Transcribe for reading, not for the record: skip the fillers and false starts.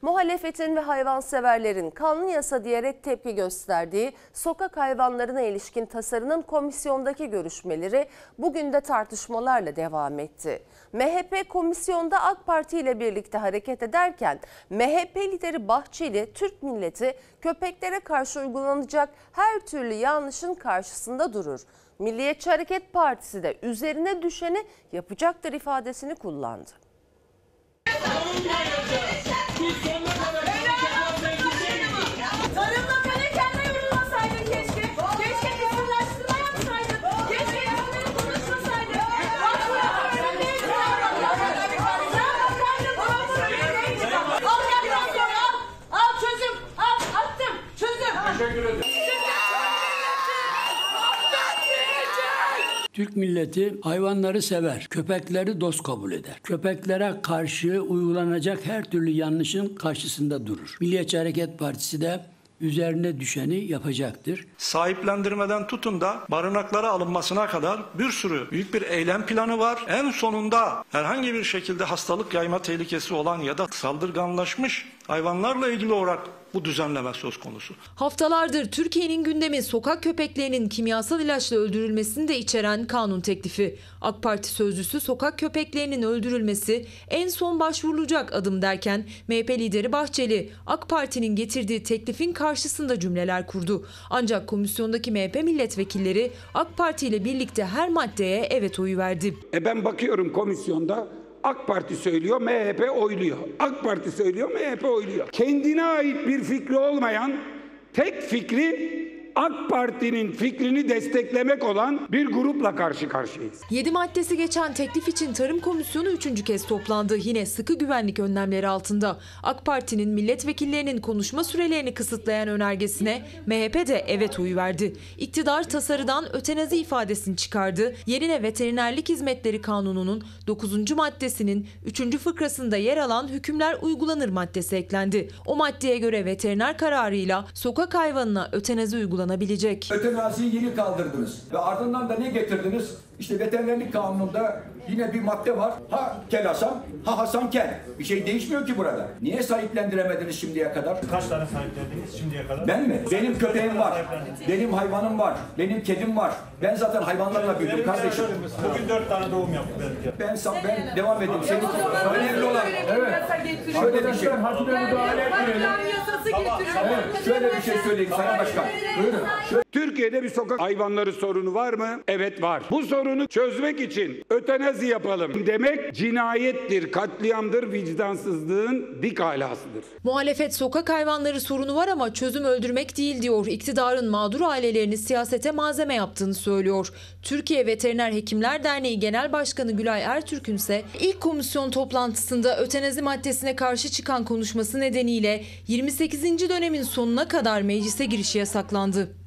Muhalefetin ve hayvanseverlerin kanun yasa diyerek tepki gösterdiği sokak hayvanlarına ilişkin tasarının komisyondaki görüşmeleri bugün de tartışmalarla devam etti. MHP komisyonda AK Parti ile birlikte hareket ederken MHP lideri Bahçeli Türk milleti köpeklere karşı uygulanacak her türlü yanlışın karşısında durur. Milliyetçi Hareket Partisi de üzerine düşeni yapacaktır ifadesini kullandı. Tarımla kalırken de yorulmasaydın keşke. Keşke kısırlaştırma yapsaydın. Keşke insanları konuşmasaydın. Al çözüm. Attım. Çözüm. Teşekkür ederim. Türk milleti hayvanları sever, köpekleri dost kabul eder. Köpeklere karşı uygulanacak her türlü yanlışın karşısında durur. Milliyetçi Hareket Partisi de üzerine düşeni yapacaktır. Sahiplendirmeden tutun da barınaklara alınmasına kadar bir sürü büyük bir eylem planı var. En sonunda herhangi bir şekilde hastalık yayma tehlikesi olan ya da saldırganlaşmış hayvanlarla ilgili olarak bu düzenleme söz konusu. Haftalardır Türkiye'nin gündemi sokak köpeklerinin kimyasal ilaçla öldürülmesini de içeren kanun teklifi. AK Parti sözcüsü sokak köpeklerinin öldürülmesi en son başvurulacak adım derken MHP lideri Bahçeli AK Parti'nin getirdiği teklifin karşısında cümleler kurdu. Ancak komisyondaki MHP milletvekilleri AK Parti ile birlikte her maddeye evet oyu verdi. Ben bakıyorum komisyonda AK Parti söylüyor, MHP oyluyor. AK Parti söylüyor, MHP oyluyor. Kendine ait bir fikri olmayan, tek fikri AK Parti'nin fikrini desteklemek olan bir grupla karşı karşıyayız. 7 maddesi geçen teklif için Tarım Komisyonu 3. kez toplandı. Yine sıkı güvenlik önlemleri altında. AK Parti'nin milletvekillerinin konuşma sürelerini kısıtlayan önergesine MHP de evet oyu verdi. İktidar tasarıdan ötenazi ifadesini çıkardı. Yerine Veterinerlik Hizmetleri Kanunu'nun 9. maddesinin 3. fıkrasında yer alan hükümler uygulanır maddesi eklendi. O maddeye göre veteriner kararıyla sokak hayvanına ötenazi uygulanabilecek. Ötenaziyi yeni kaldırdınız ve ardından da ne getirdiniz? İşte veterinerlik kanununda yine bir madde var. Ha Kel Hasan, ha Hasan Kel. Bir şey değişmiyor ki burada. Niye sahiplendiremediniz şimdiye kadar? Kaç tane sahiplendiniz şimdiye kadar? Ben mi? Benim köpeğim var. Benim hayvanım var. Benim kedim var. Ben zaten hayvanlarla büyüdüm kardeşim. Bugün 4 tane doğum yaptık belki. Ben devam edeyim. Senin önemli olan. Evet. Şöyle bir şey. Şöyle bir şey söyleyeyim Sayın Başkan. Buyurun. Türkiye'de bir sokak hayvanları sorunu var mı? Evet var. Bu sorunu çözmek için ötenazi yapalım demek cinayettir, katliamdır, vicdansızlığın dik alasıdır. Muhalefet sokak hayvanları sorunu var ama çözüm öldürmek değil diyor. İktidarın mağdur ailelerini siyasete malzeme yaptığını söylüyor. Türkiye Veteriner Hekimler Derneği Genel Başkanı Gülay Ertürk'ün ise ilk komisyon toplantısında ötenazi maddesine karşı çıkan konuşması nedeniyle 28. dönemin sonuna kadar meclise girişi yasaklandı.